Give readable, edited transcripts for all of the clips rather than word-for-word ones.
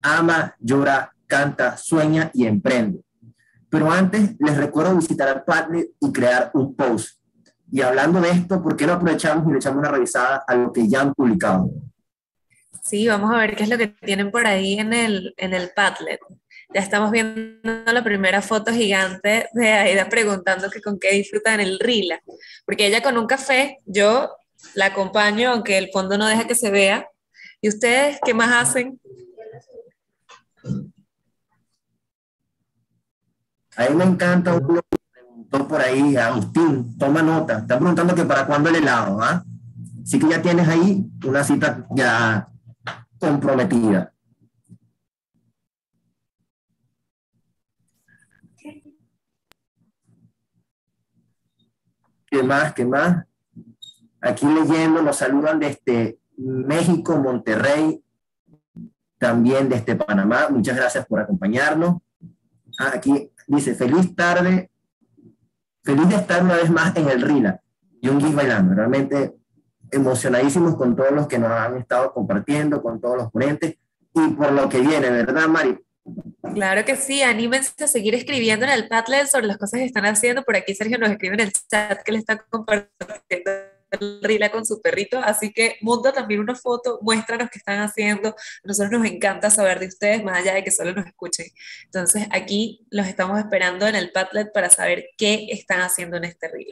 ama, llora, canta, sueña y emprende. Pero antes les recuerdo visitar el Padlet y crear un post. Y hablando de esto, ¿por qué no aprovechamos y le echamos una revisada a lo que ya han publicado? Sí, vamos a ver qué es lo que tienen por ahí en el Padlet. Ya estamos viendo la primera foto gigante de Aida preguntando que con qué disfruta en el Rila. Porque ella con un café, yo la acompaño, aunque el fondo no deja que se vea. ¿Y ustedes qué más hacen? A mí me encanta uno que preguntó por ahí, Agustín, toma nota. Está preguntando que para cuándo el helado, ¿ah? Así que ya tienes ahí una cita ya comprometida. ¿Qué más? ¿Qué más? Aquí leyendo, nos saludan desde México, Monterrey, también desde Panamá. Muchas gracias por acompañarnos. Aquí dice, feliz tarde, feliz de estar una vez más en el RILA y un GIF bailando. Realmente emocionadísimos con todos los que nos han estado compartiendo, con todos los ponentes y por lo que viene, ¿verdad, Mari? Claro que sí, anímense a seguir escribiendo en el Padlet sobre las cosas que están haciendo. Por aquí Sergio nos escribe en el chat que le está compartiendo el Rila con su perrito, así que monta también una foto, muéstranos qué están haciendo. A nosotros nos encanta saber de ustedes, más allá de que solo nos escuchen. Entonces aquí los estamos esperando en el Padlet para saber qué están haciendo en este Rila.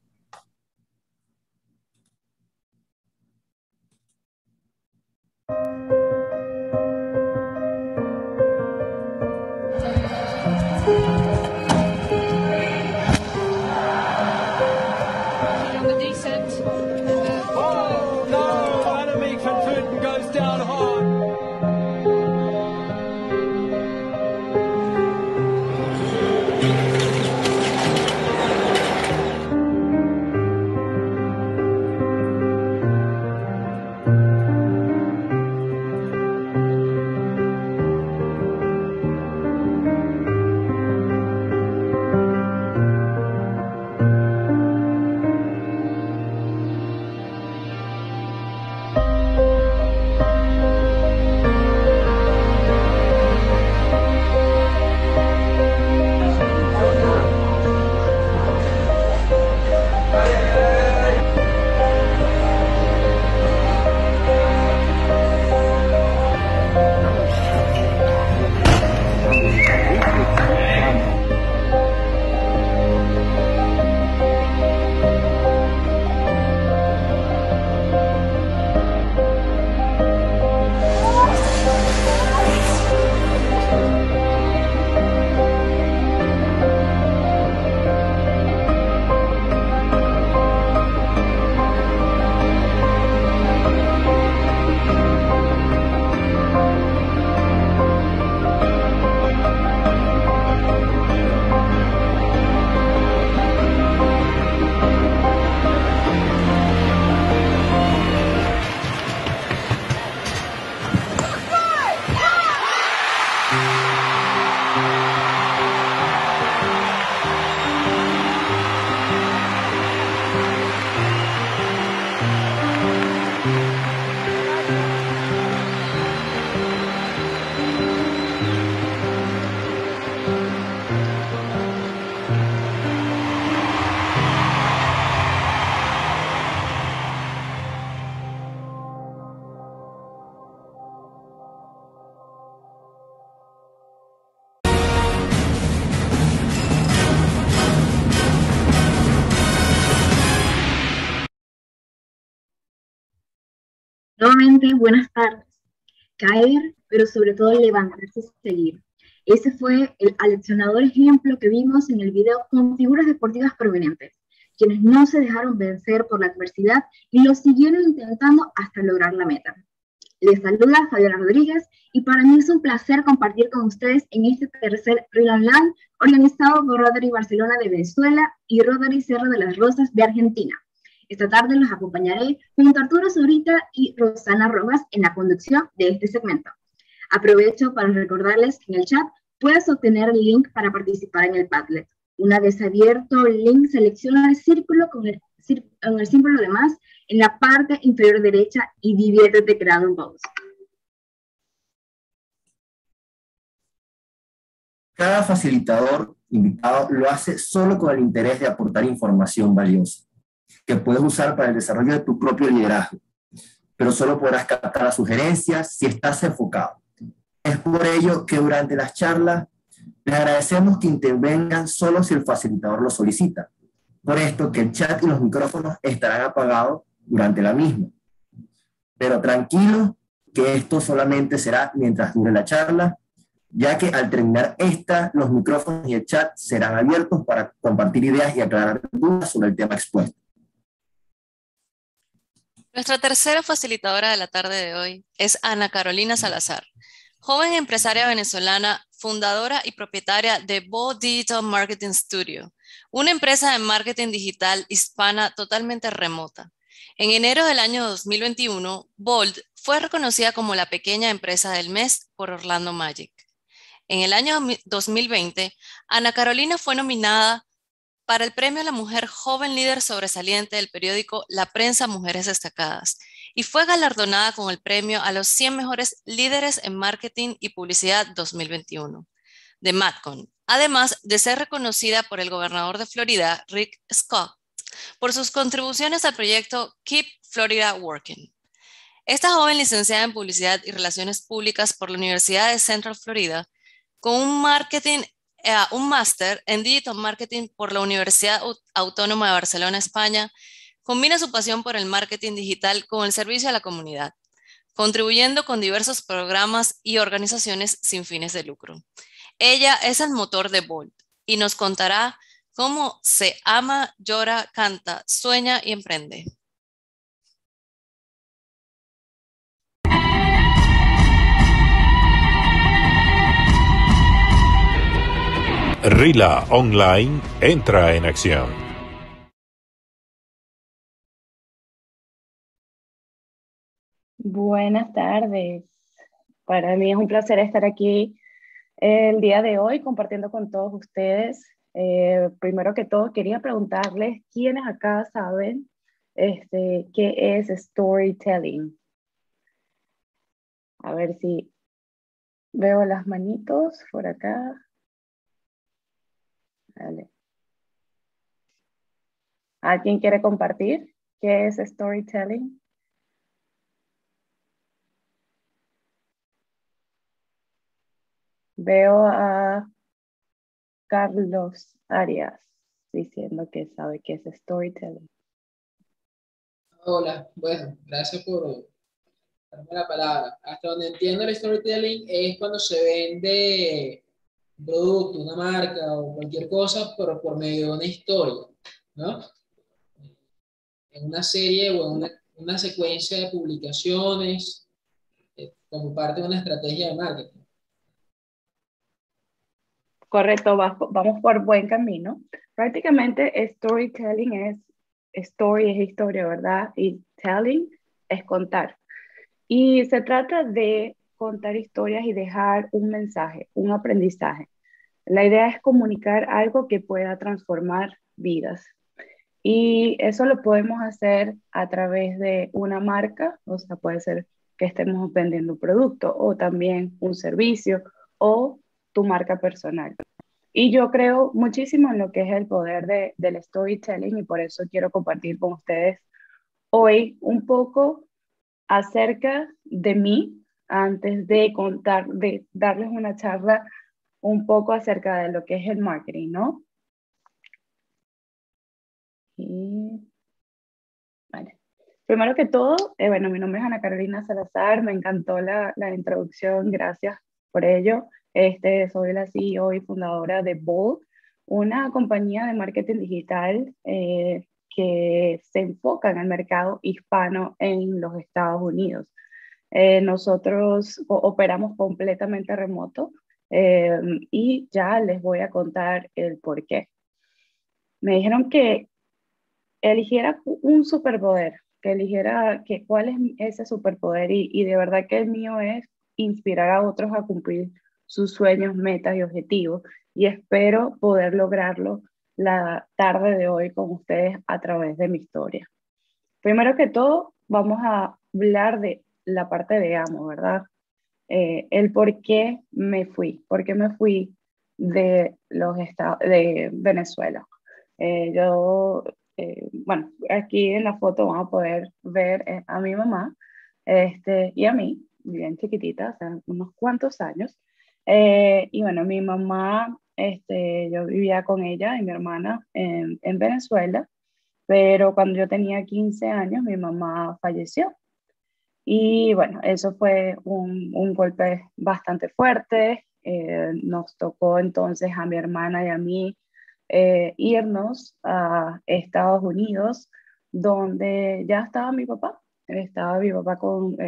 Nuevamente, buenas tardes. Caer, pero sobre todo levantarse y seguir. Ese fue el aleccionador ejemplo que vimos en el video con figuras deportivas prominentes, quienes no se dejaron vencer por la adversidad y lo siguieron intentando hasta lograr la meta. Les saluda Fabiola Rodríguez y para mí es un placer compartir con ustedes en este tercer Reel Online organizado por Rotary Barcelona de Venezuela y Rotary Cerro de las Rosas de Argentina. Esta tarde los acompañaré junto a Arturo Zurita y Rosana Rojas en la conducción de este segmento. Aprovecho para recordarles que en el chat puedes obtener el link para participar en el Padlet. Una vez abierto el link, selecciona el círculo con el símbolo de más en la parte inferior derecha y diviértete creando un post. Cada facilitador invitado lo hace solo con el interés de aportar información valiosa, que puedes usar para el desarrollo de tu propio liderazgo, pero solo podrás captar las sugerencias si estás enfocado. Es por ello que durante las charlas les agradecemos que intervengan solo si el facilitador lo solicita. Por esto que el chat y los micrófonos estarán apagados durante la misma. Pero tranquilos que esto solamente será mientras dure la charla, ya que al terminar esta, los micrófonos y el chat serán abiertos para compartir ideas y aclarar dudas sobre el tema expuesto. Nuestra tercera facilitadora de la tarde de hoy es Ana Carolina Salazar, joven empresaria venezolana, fundadora y propietaria de Bold Digital Marketing Studio, una empresa de marketing digital hispana totalmente remota. En enero del año 2021, Bold fue reconocida como la pequeña empresa del mes por Orlando Magic. En el año 2020, Ana Carolina fue nominada para el premio a la mujer joven líder sobresaliente del periódico La Prensa Mujeres Destacadas y fue galardonada con el premio a los 100 mejores líderes en marketing y publicidad 2021 de Madcon, además de ser reconocida por el gobernador de Florida, Rick Scott, por sus contribuciones al proyecto Keep Florida Working. Esta joven licenciada en Publicidad y Relaciones Públicas por la Universidad de Central Florida, con un máster en Digital Marketing por la Universidad Autónoma de Barcelona, España, combina su pasión por el marketing digital con el servicio a la comunidad, contribuyendo con diversos programas y organizaciones sin fines de lucro. Ella es el motor de Bold y nos contará cómo se ama, llora, canta, sueña y emprende. RILA Online entra en acción. Buenas tardes. Para mí es un placer estar aquí el día de hoy compartiendo con todos ustedes. Primero que todo, quería preguntarles quiénes acá saben qué es storytelling. A ver si veo las manitos por acá. Vale. ¿Alguien quiere compartir qué es storytelling? Veo a Carlos Arias diciendo que sabe qué es storytelling. Hola, bueno, gracias por darme la palabra. Hasta donde entiendo el storytelling es cuando se vende un producto, una marca o cualquier cosa, pero por medio de una historia, ¿no? En una serie o en una secuencia de publicaciones como parte de una estrategia de marketing. Correcto, vamos por buen camino. Prácticamente storytelling es historia, ¿verdad? Y telling es contar. Y se trata de contar historias y dejar un mensaje, un aprendizaje. La idea es comunicar algo que pueda transformar vidas. Y eso lo podemos hacer a través de una marca, o sea, puede ser que estemos vendiendo un producto o también un servicio o tu marca personal. Y yo creo muchísimo en lo que es el poder del storytelling y por eso quiero compartir con ustedes hoy un poco acerca de mí antes de contar, de darles una charla un poco acerca de lo que es el marketing, ¿no? Y, vale. Primero que todo, bueno, mi nombre es Ana Carolina Salazar, me encantó la introducción, gracias por ello. Soy la CEO y fundadora de Bold, una compañía de marketing digital que se enfoca en el mercado hispano en los Estados Unidos. Nosotros operamos completamente remoto y ya les voy a contar el por qué. Me dijeron que eligiera un superpoder, que eligiera cuál es ese superpoder y de verdad que el mío es inspirar a otros a cumplir sus sueños, metas y objetivos y espero poder lograrlo la tarde de hoy con ustedes a través de mi historia. Primero que todo, vamos a hablar de la parte de amo, ¿verdad? El por qué me fui de Venezuela. Bueno, aquí en la foto van a poder ver a mi mamá y a mí, bien chiquitita, o sea, unos cuantos años. Y bueno, mi mamá, yo vivía con ella y mi hermana en Venezuela, pero cuando yo tenía 15 años, mi mamá falleció. Y bueno, eso fue un golpe bastante fuerte. Nos tocó entonces a mi hermana y a mí irnos a Estados Unidos, donde ya estaba mi papá. Estaba mi papá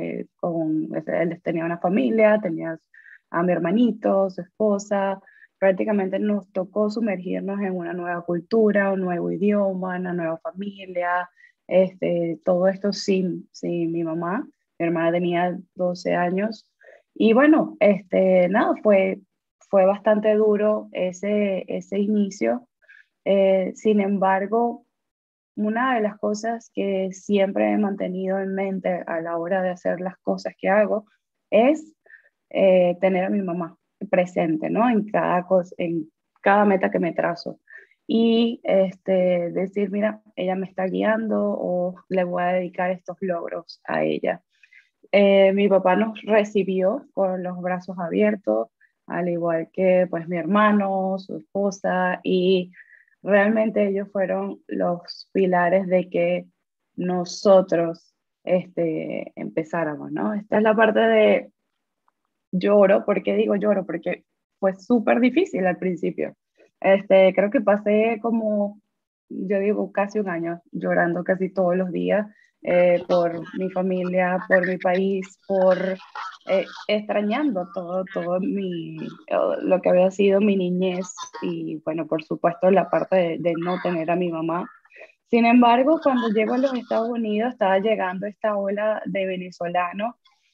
él tenía una familia, tenía a mi hermanito, su esposa. Prácticamente nos tocó sumergirnos en una nueva cultura, un nuevo idioma, una nueva familia, todo esto sin mi mamá. Mi hermana tenía 12 años. Y bueno, nada, fue bastante duro ese inicio. Sin embargo, una de las cosas que siempre he mantenido en mente a la hora de hacer las cosas que hago es tener a mi mamá presente, ¿no? En cada meta que me trazo. Y decir, mira, ella me está guiando o le voy a dedicar estos logros a ella. Mi papá nos recibió con los brazos abiertos, al igual que pues mi hermano, su esposa, y realmente ellos fueron los pilares de que nosotros empezáramos, ¿no? Esta es la parte de lloro. ¿Por qué digo lloro? Porque fue súper difícil al principio. Creo que pasé como, yo digo, casi un año llorando casi todos los días por mi familia, por mi país, por extrañando lo que había sido mi niñez y, bueno, por supuesto, la parte de no tener a mi mamá. Sin embargo, cuando llego a los Estados Unidos, estaba llegando esta ola de venezolanos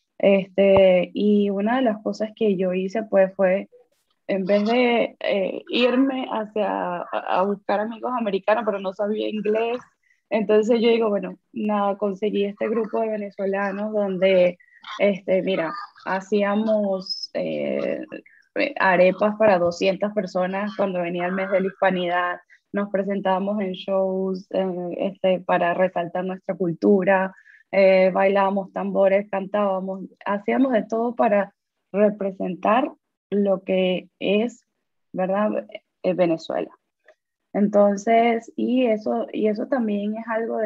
y una de las cosas que yo hice pues fue, en vez de irme a buscar amigos americanos, pero no sabía inglés, entonces yo digo, bueno, nada, conseguí este grupo de venezolanos donde, mira, hacíamos arepas para 200 personas cuando venía el mes de la hispanidad, nos presentábamos en shows para resaltar nuestra cultura, bailábamos tambores, cantábamos, hacíamos de todo para representar lo que es, ¿verdad? Venezuela. Entonces, y eso también es algo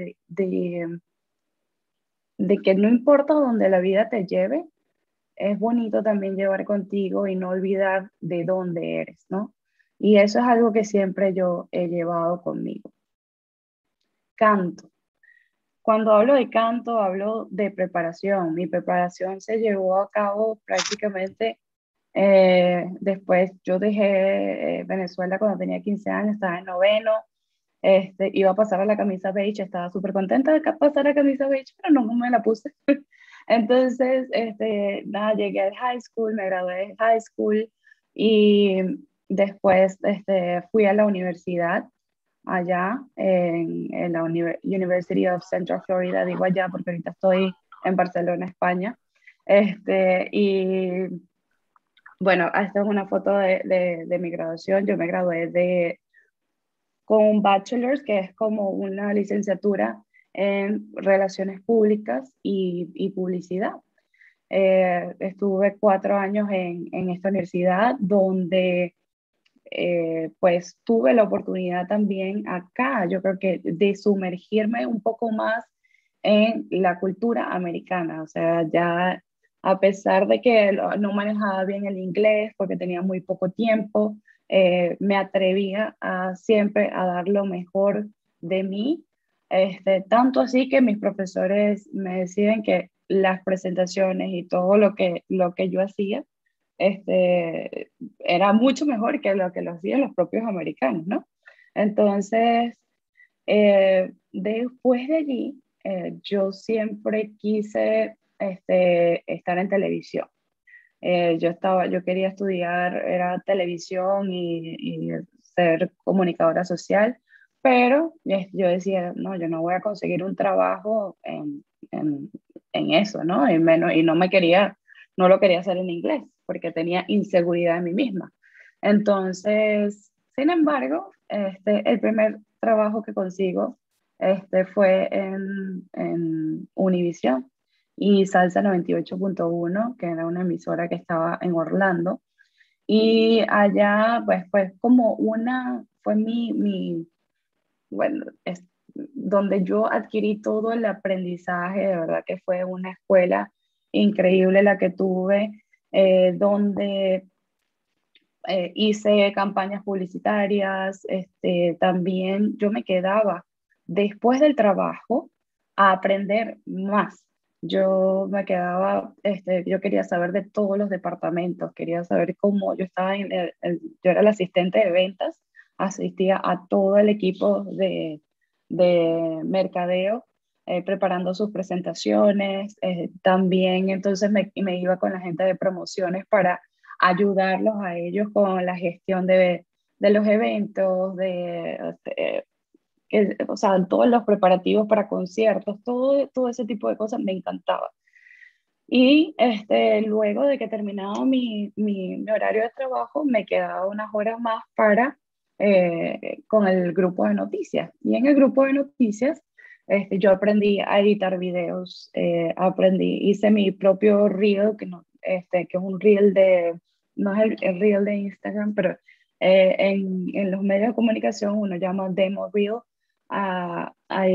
de que no importa dónde la vida te lleve, es bonito también llevar contigo y no olvidar de dónde eres, ¿no? Y eso es algo que siempre yo he llevado conmigo. Canto. Cuando hablo de canto, hablo de preparación. Mi preparación se llevó a cabo prácticamente después. Yo dejé Venezuela cuando tenía 15 años, estaba en noveno, iba a pasar a la camisa beige, estaba súper contenta de pasar a camisa beige, pero no me la puse. Entonces, nada, llegué al high school, me gradué de high school y después fui a la universidad allá en la University of Central Florida, digo allá porque ahorita estoy en Barcelona, España. Y bueno, esta es una foto de mi graduación. Yo me gradué con un bachelor's, que es como una licenciatura en relaciones públicas y publicidad. Estuve 4 años en esta universidad donde pues tuve la oportunidad también acá, yo creo que de sumergirme un poco más en la cultura americana. O sea, ya a pesar de que no manejaba bien el inglés porque tenía muy poco tiempo, me atrevía siempre a dar lo mejor de mí. Tanto así que mis profesores me decían que las presentaciones y todo lo que yo hacía era mucho mejor que lo hacían los propios americanos, ¿no? Entonces, después de allí, yo siempre quise estar en televisión. Yo quería estudiar, era televisión y ser comunicadora social, pero yo decía, no, yo no voy a conseguir un trabajo en eso, ¿no? Y no lo quería hacer en inglés, porque tenía inseguridad en mí misma. Entonces, sin embargo, el primer trabajo que consigo fue en Univision y Salsa 98.1, que era una emisora que estaba en Orlando. Y allá, pues, fue bueno, es donde yo adquirí todo el aprendizaje, de verdad que fue una escuela increíble la que tuve, donde hice campañas publicitarias, también yo me quedaba después del trabajo a aprender más. Yo me quedaba, yo quería saber de todos los departamentos, quería saber cómo yo estaba yo era la asistente de ventas, asistía a todo el equipo de mercadeo, preparando sus presentaciones, también entonces me iba con la gente de promociones para ayudarlos a ellos con la gestión de los eventos, o sea, todos los preparativos para conciertos, todo ese tipo de cosas me encantaba. Y luego de que terminaba mi horario de trabajo, me quedaba unas horas más con el grupo de noticias. Y en el grupo de noticias, yo aprendí a editar videos, hice mi propio reel, que es un reel no es el reel de Instagram, pero en los medios de comunicación uno llama demo reel a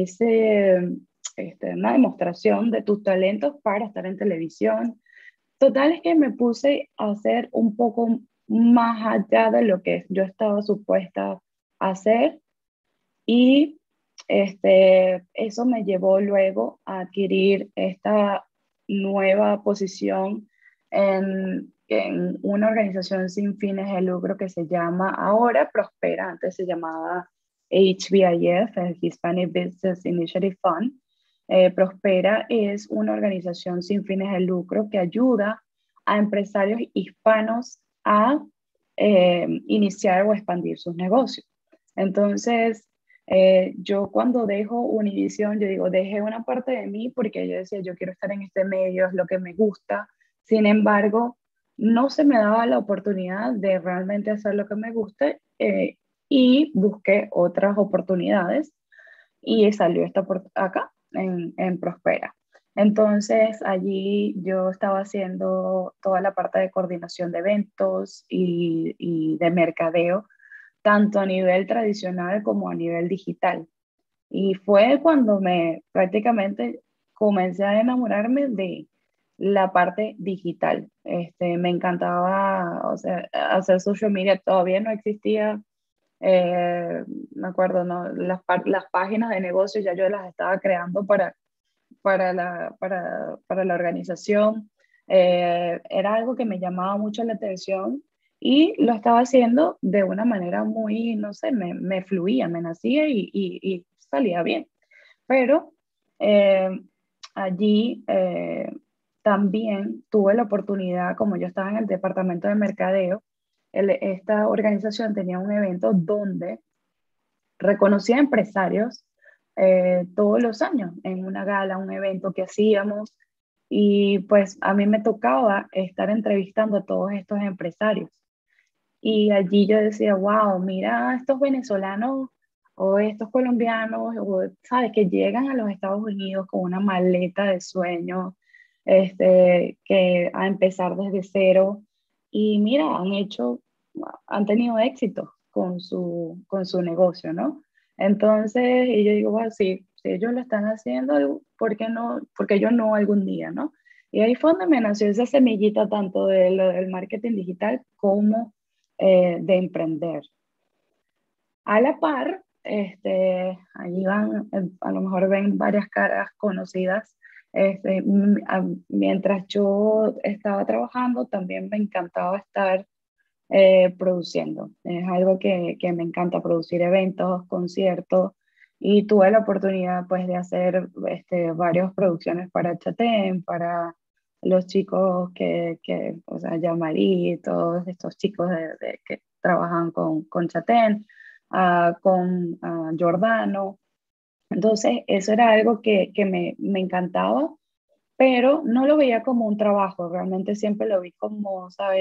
una demostración de tus talentos para estar en televisión. Total es que me puse a hacer un poco más allá de lo que yo estaba supuesta a hacer y eso me llevó luego a adquirir esta nueva posición en una organización sin fines de lucro que se llama ahora Prospera, antes se llamaba HBIF, el Hispanic Business Initiative Fund. Prospera es una organización sin fines de lucro que ayuda a empresarios hispanos a iniciar o expandir sus negocios. Entonces, yo cuando dejo Univision, yo digo, dejé una parte de mí porque yo decía, yo quiero estar en este medio, es lo que me gusta. Sin embargo, no se me daba la oportunidad de realmente hacer lo que me guste y busqué otras oportunidades y salió esta por acá en Prospera. Entonces allí yo estaba haciendo toda la parte de coordinación de eventos y de mercadeo, tanto a nivel tradicional como a nivel digital. Y fue cuando prácticamente comencé a enamorarme de la parte digital. Me encantaba, o sea, hacer social media, todavía no existía, me acuerdo, ¿no? Las páginas de negocio ya yo las estaba creando para la organización. Era algo que me llamaba mucho la atención y lo estaba haciendo de una manera muy, no sé, me fluía, me nacía y salía bien. Pero eh, allí también tuve la oportunidad, como yo estaba en el departamento de mercadeo, esta organización tenía un evento donde reconocía empresarios todos los años en una gala, un evento que hacíamos y pues a mí me tocaba estar entrevistando a todos estos empresarios. Y allí yo decía, wow, mira estos venezolanos o estos colombianos, o, ¿sabes? Que llegan a los Estados Unidos con una maleta de sueños, que a empezar desde cero. Y mira, han tenido éxito con su negocio, ¿no? Entonces, y yo digo, bueno, si ellos lo están haciendo, ¿por qué no? Porque yo no algún día, ¿no? Y ahí fue donde me nació esa semillita tanto del marketing digital como de emprender. A la par, allí van, a lo mejor ven varias caras conocidas. Mientras yo estaba trabajando, también me encantaba estar produciendo. Es algo que me encanta, producir eventos, conciertos, y tuve la oportunidad pues de hacer varias producciones para Chatén, para los chicos o sea, Yamari, todos estos chicos que trabajan con Chatén, con Giordano. Entonces, eso era algo que me encantaba, pero no lo veía como un trabajo, realmente siempre lo vi como, ¿sabes?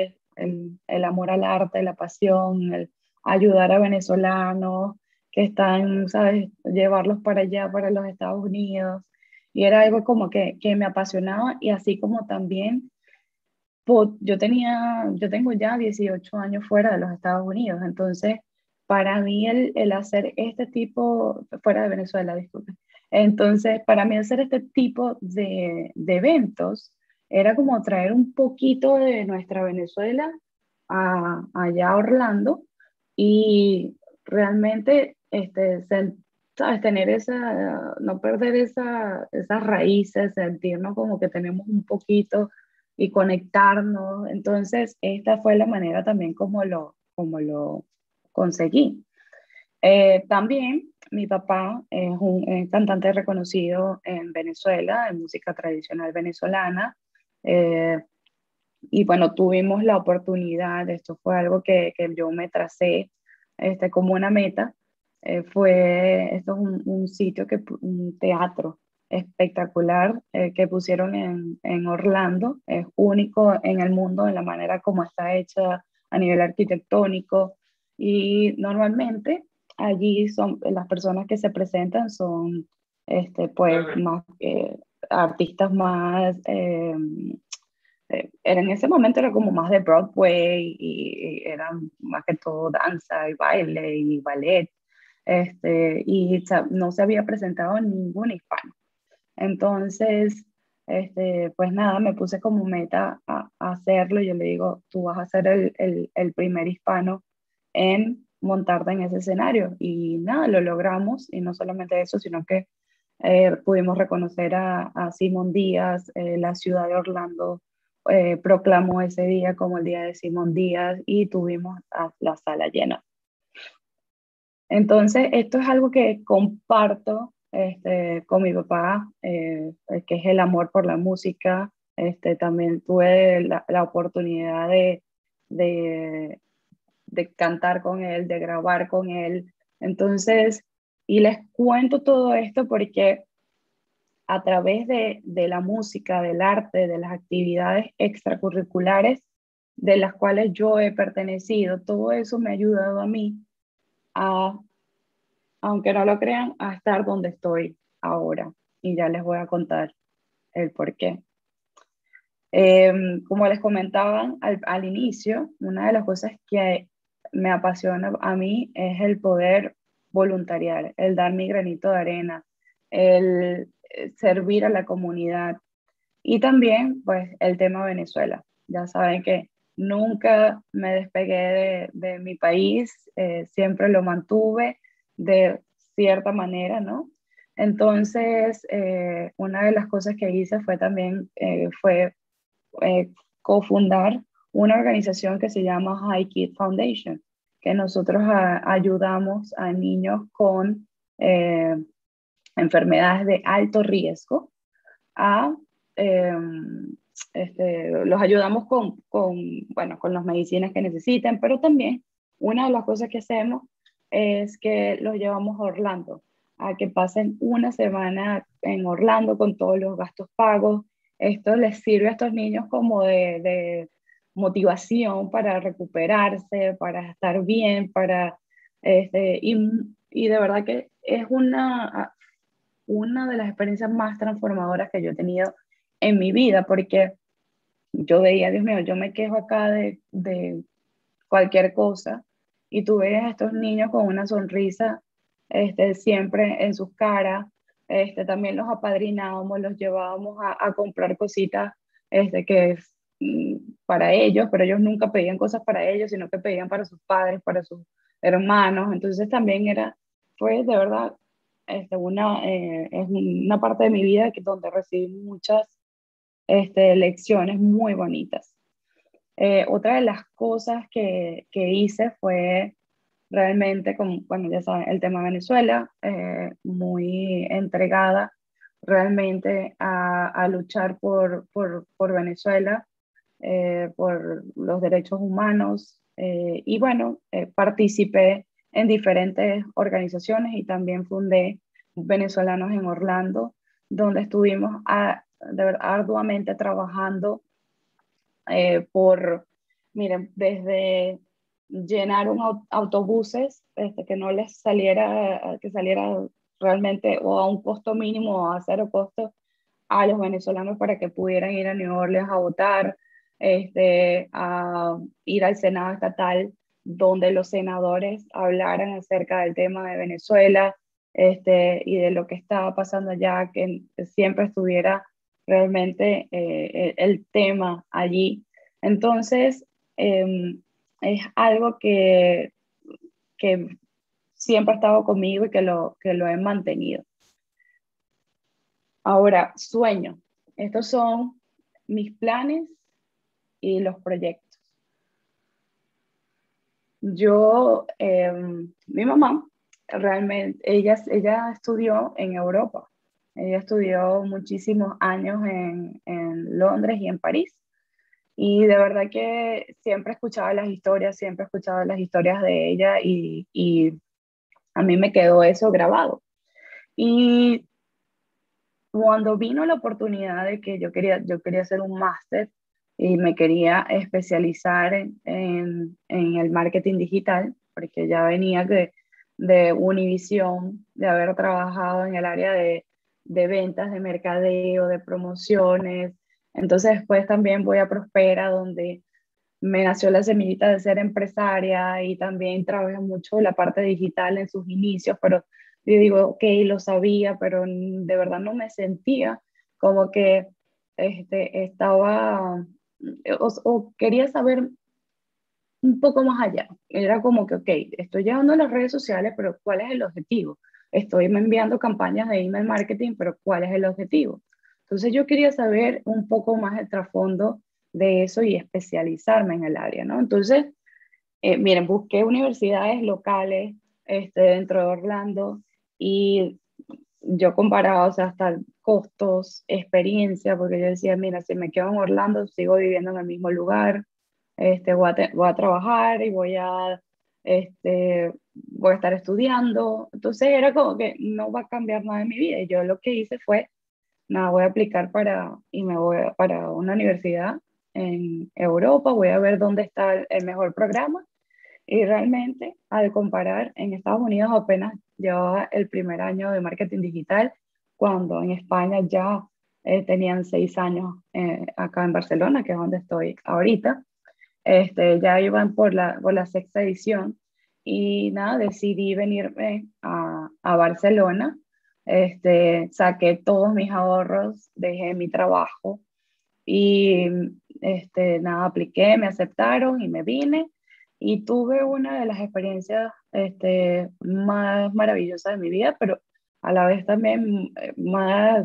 el amor al arte, la pasión, el ayudar a venezolanos que están, ¿sabes? Llevarlos para allá, para los Estados Unidos. Y era algo como que me apasionaba y así como también yo tengo ya 18 años fuera de los Estados Unidos, entonces para mí el hacer este tipo, fuera de Venezuela, disculpe, entonces para mí hacer este tipo de eventos era como traer un poquito de nuestra Venezuela allá a Orlando y realmente ¿sabes? Tener no perder esas raíces, sentirnos como que tenemos un poquito y conectarnos. Entonces, esta fue la manera también como lo conseguí. También mi papá es un cantante reconocido en Venezuela, en música tradicional venezolana. Eh, y bueno, tuvimos la oportunidad, esto fue algo que yo me tracé como una meta. Esto es un sitio, un teatro espectacular que pusieron en Orlando. Es único en el mundo en la manera como está hecha a nivel arquitectónico. Y normalmente allí son las personas que se presentan son pues más artistas más en ese momento era como más de Broadway y eran más que todo danza y baile y ballet, no se había presentado ningún hispano. Entonces, pues nada, me puse como meta a hacerlo. Yo le digo, tú vas a ser el primer hispano en montarte en ese escenario. Y nada, lo logramos. Y no solamente eso, sino que pudimos reconocer a Simón Díaz, la ciudad de Orlando proclamó ese día como el día de Simón Díaz y tuvimos la sala llena. Entonces, esto es algo que comparto con mi papá, que es el amor por la música. También tuve la oportunidad de, de cantar con él, de grabar con él. Entonces, y les cuento todo esto porque a través de la música, del arte, de las actividades extracurriculares de las cuales yo he pertenecido, todo eso me ha ayudado a mí a, aunque no lo crean, a estar donde estoy ahora. Y ya les voy a contar el por qué. Como les comentaba al inicio, una de las cosas que me apasiona a mí es el poder voluntariar, el dar mi granito de arena, el servir a la comunidad y también pues el tema Venezuela. Ya saben que nunca me despegué de mi país, siempre lo mantuve de cierta manera, ¿no? Entonces, una de las cosas que hice fue también fue cofundar una organización que se llama High Kid Foundation, que nosotros ayudamos a niños con enfermedades de alto riesgo a los ayudamos bueno, con las medicinas que necesiten, pero también una de las cosas que hacemos es que los llevamos a Orlando, a que pasen una semana en Orlando con todos los gastos pagos. Esto les sirve a estos niños como de motivación para recuperarse, para estar bien, y de verdad que es una de las experiencias más transformadoras que yo he tenido en mi vida, porque yo veía, Dios mío, yo me quejo acá de cualquier cosa, y tú ves a estos niños con una sonrisa siempre en sus caras. También los apadrinábamos, los llevábamos a comprar cositas que para ellos, pero ellos nunca pedían cosas para ellos, sino que pedían para sus padres, para sus hermanos. Entonces también fue de verdad es una parte de mi vida donde recibí muchas lecciones muy bonitas. Otra de las cosas que hice fue realmente, bueno, ya saben, el tema de Venezuela, muy entregada realmente a luchar por Venezuela, por los derechos humanos, y bueno, participé en diferentes organizaciones y también fundé Venezolanos en Orlando, donde estuvimos de verdad arduamente trabajando por Miren, desde llenar autobuses que no les saliera, que saliera realmente o a un costo mínimo o a cero costo a los venezolanos para que pudieran ir a New Orleans a votar, a ir al Senado estatal donde los senadores hablaran acerca del tema de Venezuela, y de lo que estaba pasando allá, que siempre estuviera realmente el tema allí. Entonces, es algo que siempre ha estado conmigo y que lo he mantenido. Ahora, sueño. Estos son mis planes y los proyectos. Mi mamá, realmente, ella estudió en Europa. Ella estudió muchísimos años en Londres y en París. Y de verdad que siempre escuchaba las historias de ella y a mí me quedó eso grabado. Y cuando vino la oportunidad de que yo quería hacer un máster y me quería especializar en el marketing digital, porque ya venía de Univision, de haber trabajado en el área de ventas, de mercadeo, de promociones. Entonces después también voy a Prospera, donde me nació la semillita de ser empresaria y también trabajé mucho la parte digital en sus inicios, pero yo digo, ok, lo sabía, pero de verdad no me sentía como que estaba o quería saber un poco más allá. Era como que, ok, estoy llevando a las redes sociales, pero ¿cuál es el objetivo? Estoy enviando campañas de email marketing, pero ¿cuál es el objetivo? Entonces yo quería saber un poco más el trasfondo de eso y especializarme en el área, ¿no? Entonces, miren, busqué universidades locales dentro de Orlando y yo comparaba, o sea, hasta costos, experiencia, porque yo decía, mira, si me quedo en Orlando, sigo viviendo en el mismo lugar, voy a trabajar y voy a estar estudiando. Entonces era como que no va a cambiar nada en mi vida. Y yo lo que hice fue, nada, voy a aplicar para una universidad en Europa, voy a ver dónde está el mejor programa. Y realmente, al comparar, en Estados Unidos apenas llevaba el primer año de marketing digital, cuando en España ya tenían 6 años acá en Barcelona, que es donde estoy ahorita. Ya iban por la sexta edición y nada, decidí venirme a Barcelona. Saqué todos mis ahorros, dejé mi trabajo y nada, apliqué, me aceptaron y me vine y tuve una de las experiencias más maravillosas de mi vida, pero a la vez también más,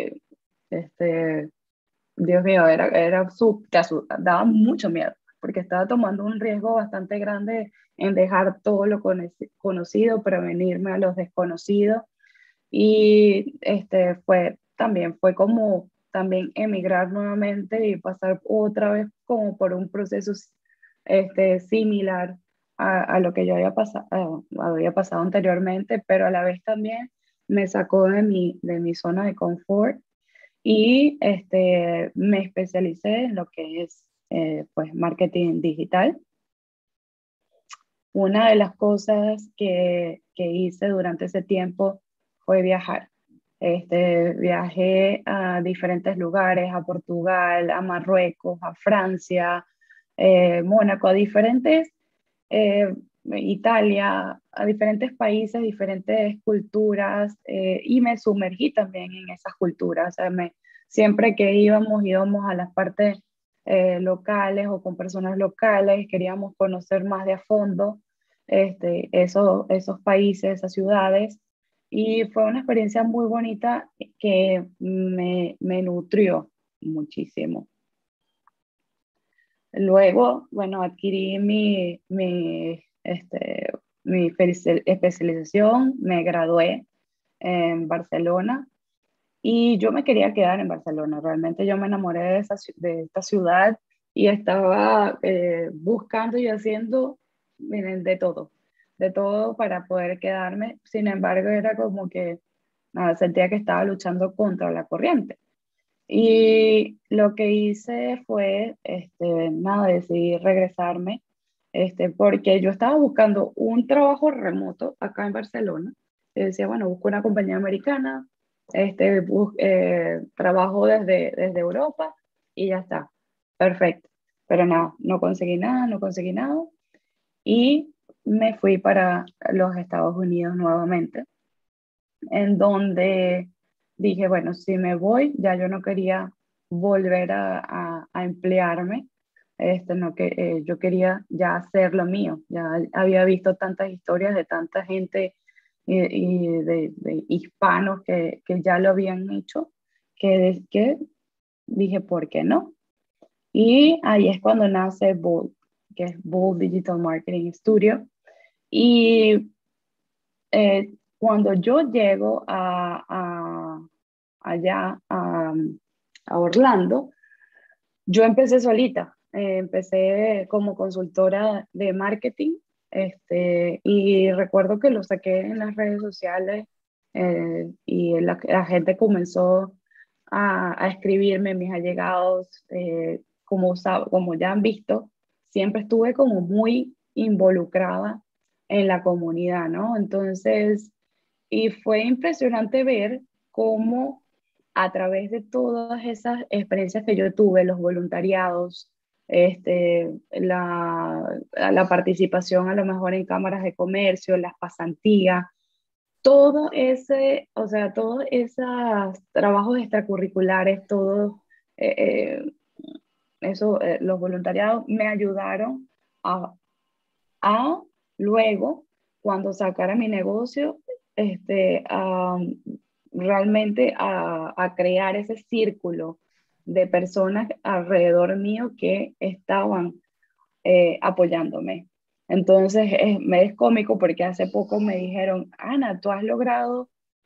Dios mío, daba mucho miedo, porque estaba tomando un riesgo bastante grande en dejar todo lo conocido para venirme a los desconocidos. Y también fue como también emigrar nuevamente y pasar otra vez como por un proceso similar a lo que yo había pasado anteriormente, pero a la vez también me sacó de mi zona de confort y me especialicé en lo que es pues marketing digital. Una de las cosas que hice durante ese tiempo fue viajar. Viajé a diferentes lugares, a Portugal, a Marruecos, a Francia, Mónaco, a Italia, a diferentes países, diferentes culturas, y me sumergí también en esas culturas. O sea, siempre que íbamos a las partes locales o con personas locales, queríamos conocer más de a fondo esos países, esas ciudades, y fue una experiencia muy bonita que me nutrió muchísimo. Luego, bueno, adquirí mi especialización, me gradué en Barcelona y yo me quería quedar en Barcelona. Realmente yo me enamoré de esta ciudad y estaba buscando y haciendo, miren, de todo para poder quedarme. Sin embargo, era como que nada, sentía que estaba luchando contra la corriente. Y lo que hice fue, nada, decidí regresarme, porque yo estaba buscando un trabajo remoto acá en Barcelona. Y decía, bueno, busco una compañía americana, trabajo desde Europa y ya está, perfecto. Pero nada, no conseguí nada, no conseguí nada. Y me fui para los Estados Unidos nuevamente, en donde dije, bueno, si me voy, ya yo no quería volver a emplearme, no que, yo quería ya hacer lo mío, ya había visto tantas historias de tanta gente y de hispanos que ya lo habían hecho, que dije, ¿por qué no? Y ahí es cuando nace Bold, que es Bold Digital Marketing Studio. Y cuando yo llego allá a Orlando, yo empecé solita. Empecé como consultora de marketing, y recuerdo que lo saqué en las redes sociales, y la gente comenzó a escribirme, mis allegados, como ya han visto, siempre estuve como muy involucrada en la comunidad, ¿no? Entonces, y fue impresionante ver cómo a través de todas esas experiencias que yo tuve, los voluntariados, la participación a lo mejor en cámaras de comercio, las pasantías, todo ese, o sea, todos esos trabajos extracurriculares, todo eso, los voluntariados me ayudaron a, a luego, cuando sacara mi negocio, a realmente a crear ese círculo de personas alrededor mío que estaban apoyándome. Entonces, me es cómico porque hace poco me dijeron, Ana, tú has logrado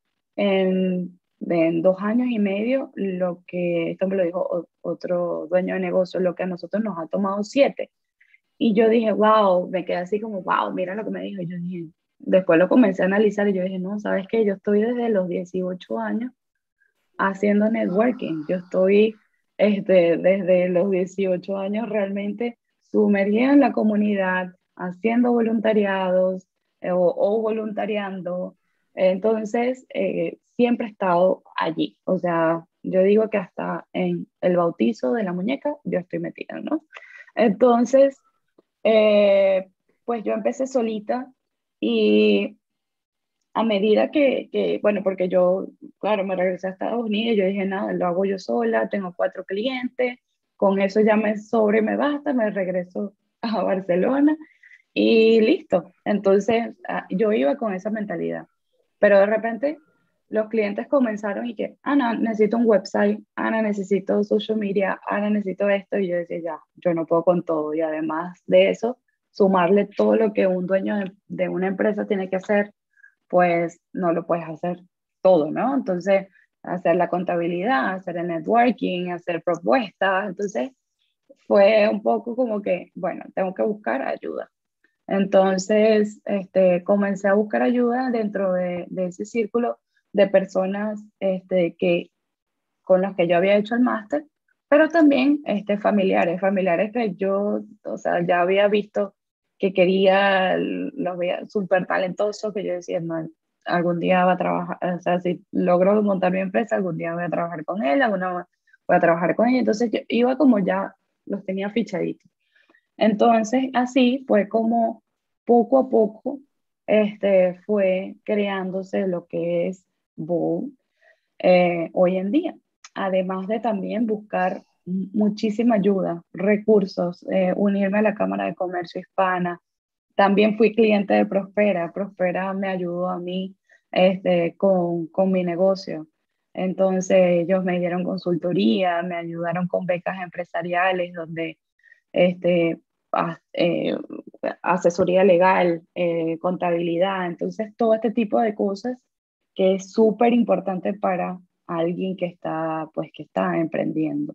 en 2 años y medio lo que, esto me lo dijo otro dueño de negocio, lo que a nosotros nos ha tomado 7. Y yo dije, wow, me quedé así como, wow, mira lo que me dijo. Y yo dije, después lo comencé a analizar y yo dije, no, ¿sabes qué? Yo estoy desde los 18 años haciendo networking. Yo estoy desde los 18 años realmente sumergida en la comunidad, haciendo voluntariados, o voluntariando. Entonces, siempre he estado allí. O sea, yo digo que hasta en el bautizo de la muñeca yo estoy metida, ¿no? Entonces, pues yo empecé solita y a medida bueno, porque yo, claro, me regresé a Estados Unidos, yo dije, nada, lo hago yo sola, tengo 4 clientes, con eso ya me sobre, me basta, me regreso a Barcelona y listo. Entonces, yo iba con esa mentalidad, pero de repente los clientes comenzaron y que, Ana, necesito un website, Ana, necesito social media, Ana, necesito esto, y yo decía, ya, yo no puedo con todo, y además de eso, sumarle todo lo que un dueño de una empresa tiene que hacer, pues no lo puedes hacer todo, ¿no? Entonces, hacer la contabilidad, hacer el networking, hacer propuestas, entonces fue un poco como que, bueno, tengo que buscar ayuda. Entonces, comencé a buscar ayuda dentro de ese círculo de personas con los que yo había hecho el máster, pero también familiares que yo, o sea, ya había visto que quería, los veía súper talentosos, que yo decía, no, algún día va a trabajar, o sea, si logro montar mi empresa, algún día voy a trabajar con él, alguna voy a trabajar con ella, entonces yo iba como ya los tenía fichaditos. Entonces, así fue como poco a poco fue creándose lo que es Bold hoy en día. Además de también buscar muchísima ayuda, recursos, unirme a la Cámara de Comercio Hispana. También fui cliente de Prospera. Prospera me ayudó a mí con mi negocio. Entonces ellos me dieron consultoría, me ayudaron con becas empresariales donde este, a- eh, asesoría legal, contabilidad, entonces todo este tipo de cosas que es súper importante para alguien que está emprendiendo.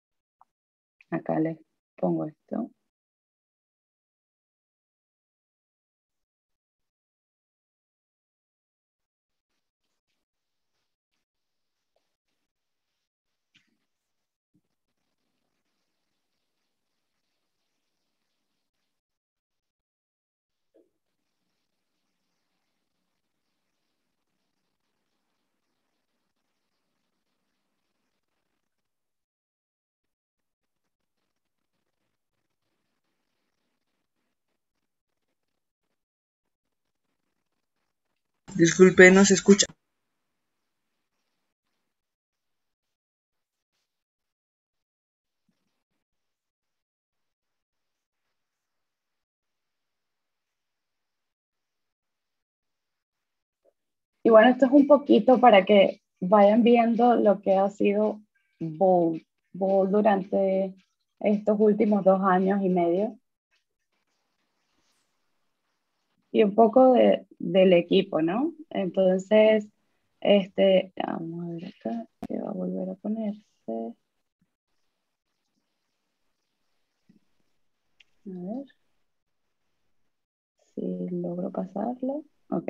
Acá les pongo esto. Disculpe, no se escucha. Y bueno, esto es un poquito para que vayan viendo lo que ha sido Bold, Bold durante estos últimos 2 años y medio. Y un poco del equipo, ¿no? Entonces, vamos a ver acá, que va a volver a ponerse. A ver si logro pasarlo. Ok.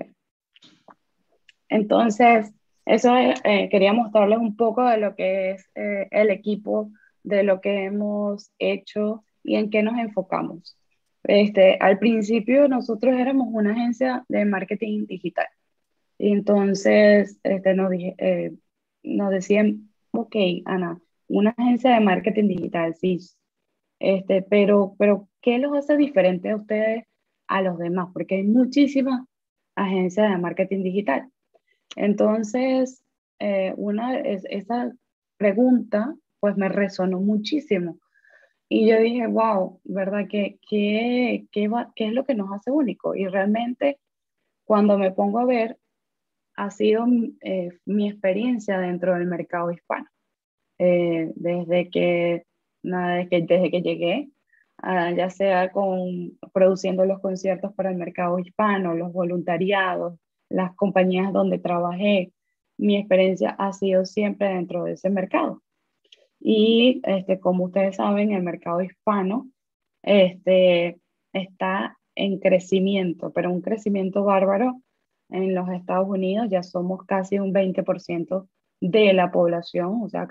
Entonces, eso quería mostrarles un poco de lo que es el equipo, de lo que hemos hecho y en qué nos enfocamos. Al principio nosotros éramos una agencia de marketing digital. Y entonces nos decían, ok, Ana, una agencia de marketing digital, sí, pero ¿qué los hace diferentes a ustedes a los demás? Porque hay muchísimas agencias de marketing digital. Entonces, esa pregunta pues me resonó muchísimo. Y yo dije, wow, ¿verdad? ¿Qué es lo que nos hace único? Y realmente cuando me pongo a ver, ha sido mi experiencia dentro del mercado hispano. Desde que, nada, desde que llegué, ya sea produciendo los conciertos para el mercado hispano, los voluntariados, las compañías donde trabajé, mi experiencia ha sido siempre dentro de ese mercado. Y como ustedes saben, el mercado hispano está en crecimiento, pero un crecimiento bárbaro. En los Estados Unidos ya somos casi un 20% de la población, o sea,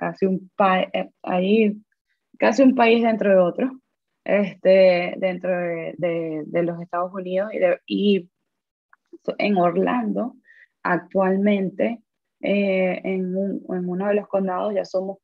casi un país dentro de otro, dentro de los Estados Unidos y en Orlando, actualmente, en uno de los condados ya somos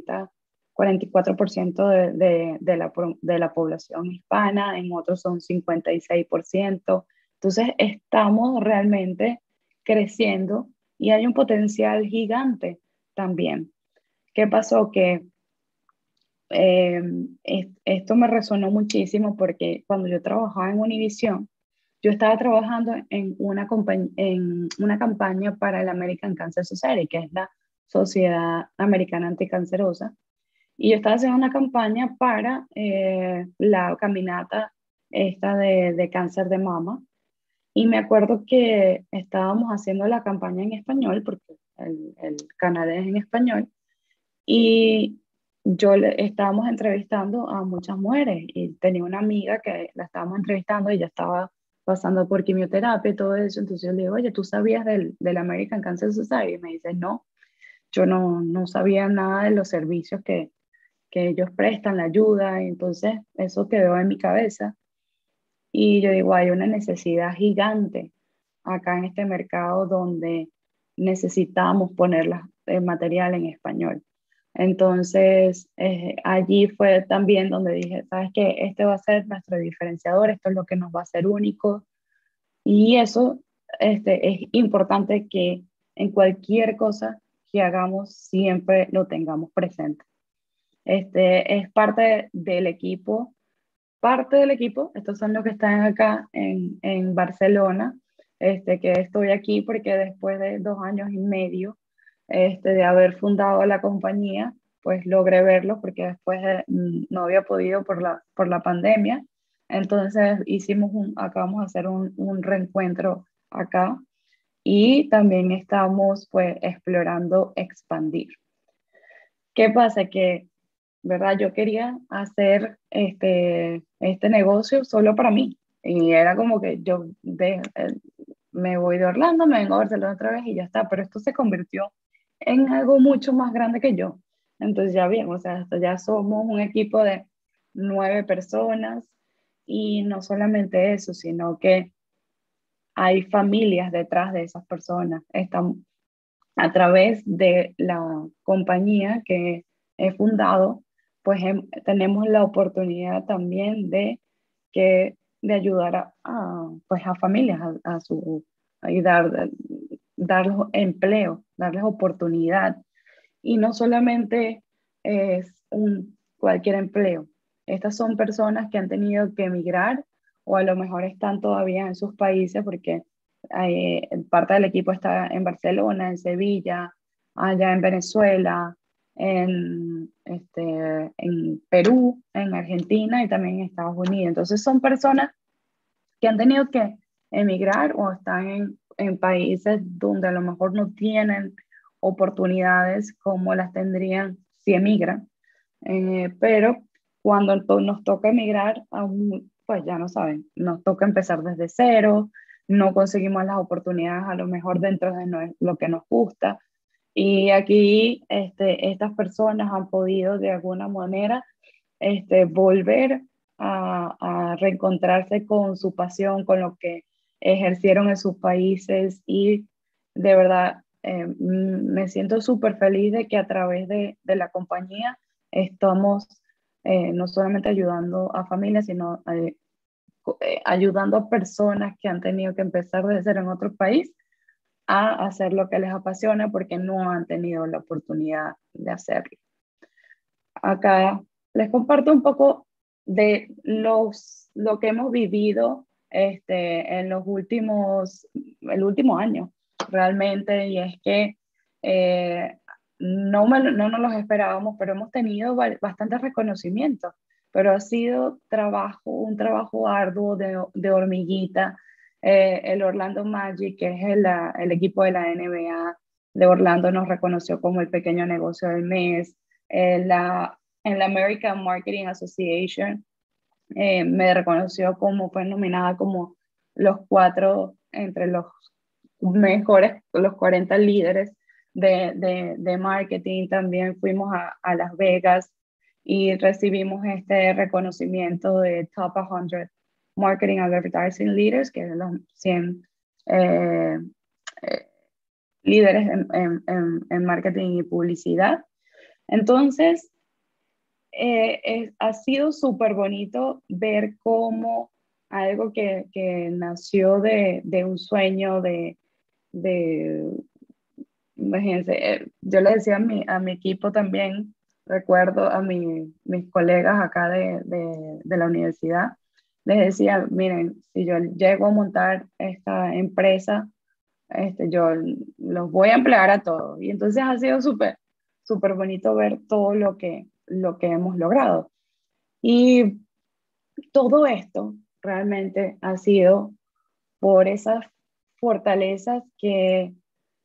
44% de la población hispana, en otros son 56%. Entonces, estamos realmente creciendo y hay un potencial gigante también. ¿Qué pasó? Que eh, esto me resonó muchísimo porque cuando yo trabajaba en Univision, yo estaba trabajando en una campaña para el American Cancer Society, que es la Sociedad Americana Anticancerosa, y yo estaba haciendo una campaña para la caminata esta de cáncer de mama, y me acuerdo que estábamos haciendo la campaña en español, porque el canal es en español, y estábamos entrevistando a muchas mujeres y tenía una amiga que la estábamos entrevistando y ya estaba pasando por quimioterapia y todo eso. Entonces yo le digo, oye, ¿tú sabías del American Cancer Society? Y me dice, no, yo no sabía nada de los servicios que ellos prestan, la ayuda. Y entonces eso quedó en mi cabeza. Y yo digo, hay una necesidad gigante acá en este mercado donde necesitamos poner el material en español. Entonces, allí fue también donde dije, ¿sabes qué? Este va a ser nuestro diferenciador, esto es lo que nos va a hacer únicos. Y eso es importante que en cualquier cosa que hagamos siempre lo tengamos presente. Es parte del equipo, estos son los que están acá en Barcelona, que estoy aquí porque después de 2 años y medio de haber fundado la compañía, pues logré verlos porque después no había podido por la pandemia. Entonces acabamos de hacer un reencuentro acá y también estamos pues explorando expandir. ¿Qué pasa? Que, ¿verdad? Yo quería hacer este negocio solo para mí. Y era como que me voy de Orlando, me vengo a Barcelona otra vez y ya está. Pero esto se convirtió en algo mucho más grande que yo. Entonces ya bien, o sea, hasta ya somos un equipo de 9 personas y no solamente eso, sino que hay familias detrás de esas personas. Están a través de la compañía que he fundado, pues tenemos la oportunidad también de ayudar pues a familias a ayudar darles empleo, darles oportunidad. Y no solamente es cualquier empleo. Estas son personas que han tenido que emigrar o a lo mejor están todavía en sus países porque parte del equipo está en Barcelona, en Sevilla, allá en Venezuela, en Perú, en Argentina y también en Estados Unidos. Entonces son personas que han tenido que emigrar o están en países donde a lo mejor no tienen oportunidades como las tendrían si emigran. Pero cuando nos toca emigrar, pues ya no saben, nos toca empezar desde cero, no conseguimos las oportunidades a lo mejor dentro de lo que nos gusta. Y aquí estas personas han podido de alguna manera volver a reencontrarse con su pasión, con lo que ejercieron en sus países y de verdad me siento súper feliz de que a través de la compañía estamos no solamente ayudando a familias, sino ayudando a personas que han tenido que empezar desde cero en otro país a hacer lo que les apasiona porque no han tenido la oportunidad de hacerlo. Acá les comparto un poco de lo que hemos vivido en el último año realmente, y es que no nos los esperábamos, pero hemos tenido bastantes reconocimientos, pero ha sido un trabajo arduo de hormiguita. El Orlando Magic, que es el equipo de la NBA de Orlando, nos reconoció como el pequeño negocio del mes. En la American Marketing Association me reconoció fue nominada como entre los mejores, los 40 líderes de marketing. También fuimos a Las Vegas y recibimos este reconocimiento de Top 100 Marketing and Advertising Leaders, que es los 100 líderes en marketing y publicidad. Entonces, ha sido súper bonito ver cómo algo que nació de un sueño, imagínense, yo le decía a mi equipo también, recuerdo a mis colegas acá de la universidad, les decía, miren, si yo llego a montar esta empresa, yo los voy a emplear a todos. Y entonces ha sido súper, súper bonito ver todo lo que hemos logrado. Y todo esto realmente ha sido por esas fortalezas que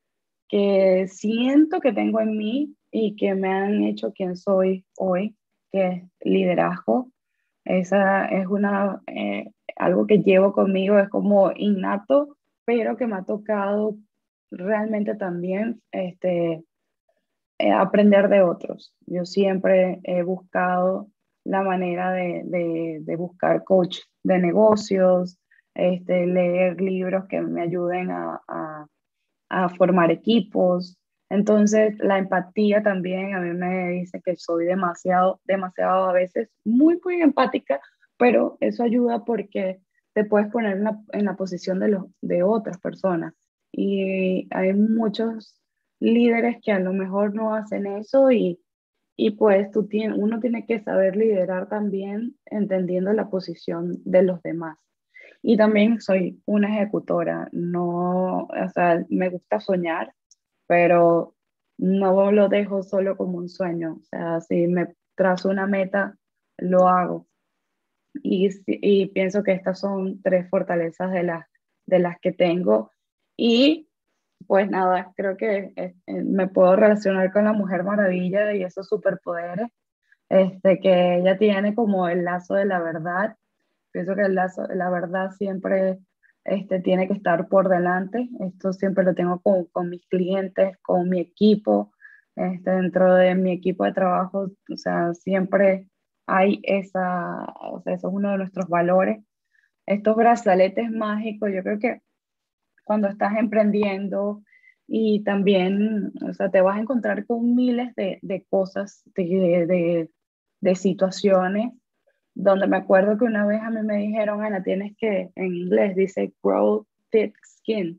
siento que tengo en mí y que me han hecho quien soy hoy, que es liderazgo. Esa es algo que llevo conmigo, es como innato, pero que me ha tocado realmente también aprender de otros. Yo siempre he buscado la manera de buscar coach de negocios, leer libros que me ayuden a formar equipos. Entonces, la empatía también, a mí me dice que soy demasiado, demasiado a veces muy, muy empática, pero eso ayuda porque te puedes poner en la posición de otras personas. Y hay muchos líderes que a lo mejor no hacen eso y pues uno tiene que saber liderar también entendiendo la posición de los demás. Y también soy una ejecutora, no, o sea, me gusta soñar, pero no lo dejo solo como un sueño, o sea, si me trazo una meta, lo hago. Y pienso que estas son tres fortalezas de las que tengo. Y pues nada, creo que me puedo relacionar con la Mujer Maravilla y esos superpoderes que ella tiene, como el lazo de la verdad. Pienso que la verdad siempre tiene que estar por delante. Esto siempre lo tengo con mis clientes, con mi equipo, dentro de mi equipo de trabajo. O sea, siempre hay o sea, eso es uno de nuestros valores. Estos brazaletes mágicos, yo creo que cuando estás emprendiendo y también, o sea, te vas a encontrar con miles de cosas, de situaciones, donde me acuerdo que una vez a mí me dijeron, Ana, tienes que, en inglés dice grow thick skin,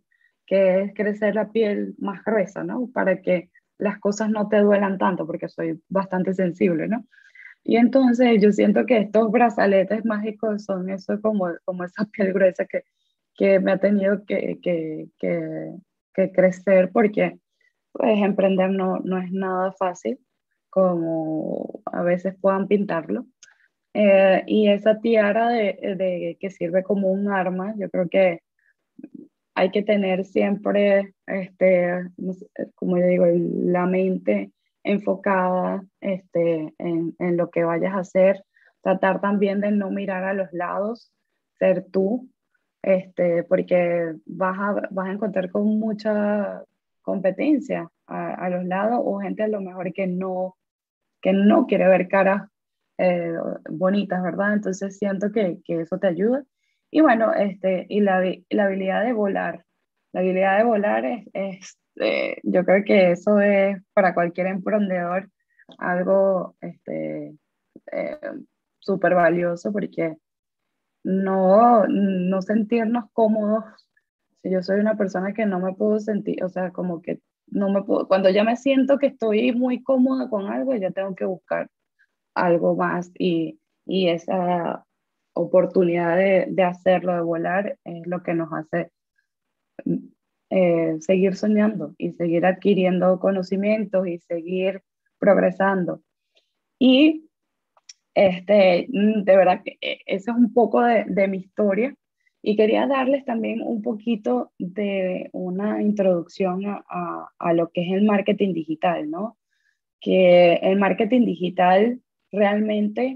que es crecer la piel más gruesa, ¿no? Para que las cosas no te duelan tanto, porque soy bastante sensible, ¿no? Y entonces yo siento que estos brazaletes mágicos son eso como esa piel gruesa que me ha tenido que crecer, porque pues emprender no es nada fácil, como a veces puedan pintarlo. Y esa tiara que sirve como un arma, yo creo que hay que tener siempre, no sé, como yo digo, la mente enfocada en lo que vayas a hacer. Tratar también de no mirar a los lados, ser tú, porque vas a encontrar con mucha competencia a los lados, o gente a lo mejor que no quiere ver caras eh, bonitas, ¿verdad? Entonces siento que eso te ayuda. Y bueno, la habilidad de volar. La habilidad de volar yo creo que eso es para cualquier emprendedor algo eh, súper valioso, porque no sentirnos cómodos. Si yo soy una persona que no me puedo sentir, o sea, como que no me puedo, cuando ya me siento que estoy muy cómoda con algo, ya tengo que buscar algo más, y esa oportunidad de hacerlo, de volar, es lo que nos hace seguir soñando y seguir adquiriendo conocimientos y seguir progresando. Y de verdad que eso es un poco de mi historia, y quería darles también un poquito de una introducción a lo que es el marketing digital, ¿no? Que el marketing digital realmente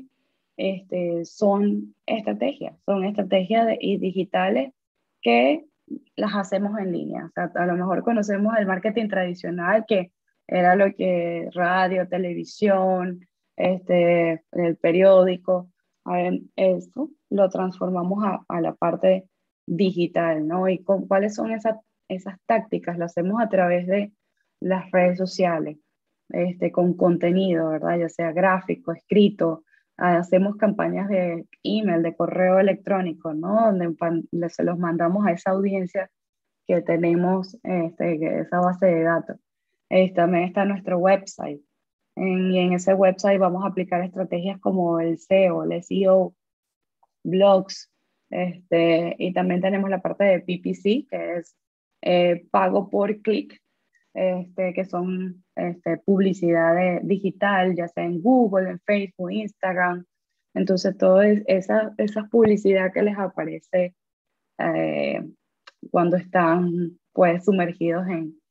son estrategias y digitales que las hacemos en línea. O sea, a lo mejor conocemos el marketing tradicional, que era lo que radio, televisión, el periódico. Ahora eso lo transformamos a la parte digital, ¿no? ¿Y cuáles son esas tácticas? Lo hacemos a través de las redes sociales, con contenido, ¿verdad? Ya sea gráfico, escrito. Hacemos campañas de email, de correo electrónico, ¿no? Donde se los mandamos a esa audiencia que tenemos, esa base de datos. También está nuestro website. Y en ese website vamos a aplicar estrategias como el SEO, el SEO, blogs, y también tenemos la parte de PPC, que es pago por clic, que son publicidad digital, ya sea en Google, en Facebook, Instagram. Entonces, toda esa publicidad que les aparece eh, cuando están pues sumergidos